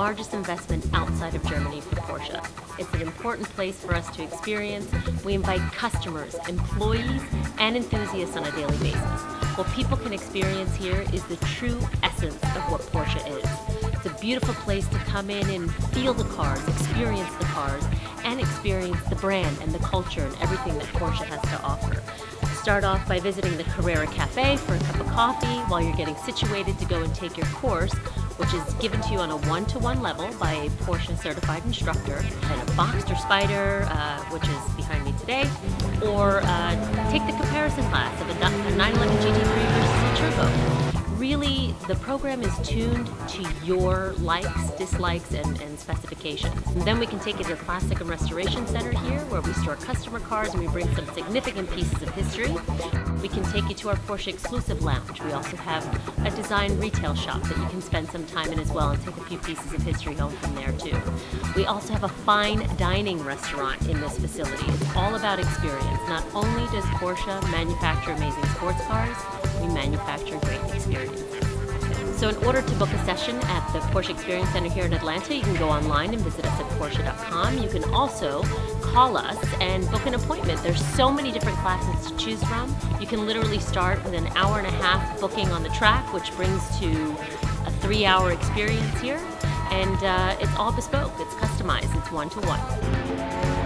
largest investment outside of Germany for Porsche. It's an important place for us to experience. We invite customers, employees, and enthusiasts on a daily basis. What people can experience here is the true essence of what Porsche is. It's a beautiful place to come in and feel the cars, experience the cars, and experience the brand and the culture and everything that Porsche has to offer. Start off by visiting the Carrera Cafe for a cup of coffee while you're getting situated to go and take your course, which is given to you on a one-to-one level by a Porsche certified instructor, and a Boxster Spider, which is behind me today, or take the comparison class of a 911 GT3 versus a Turbo. Really, the program is tuned to your likes, dislikes, and specifications. And then we can take you to the Classic and Restoration Center here, where we store customer cars and we bring some significant pieces of history. We can take you to our Porsche exclusive lounge. We also have a design retail shop that you can spend some time in as well and take a few pieces of history home from there too. We also have a fine dining restaurant in this facility. It's all about experience. Not only does Porsche manufacture amazing sports cars, we manufacture great experiences. So in order to book a session at the Porsche Experience Center here in Atlanta, you can go online and visit us at Porsche.com. You can also call us and book an appointment. There's so many different classes to choose from. You can literally start with an hour and a half booking on the track, which brings to a 3-hour experience here. And it's all bespoke, it's customized, it's one-to-one.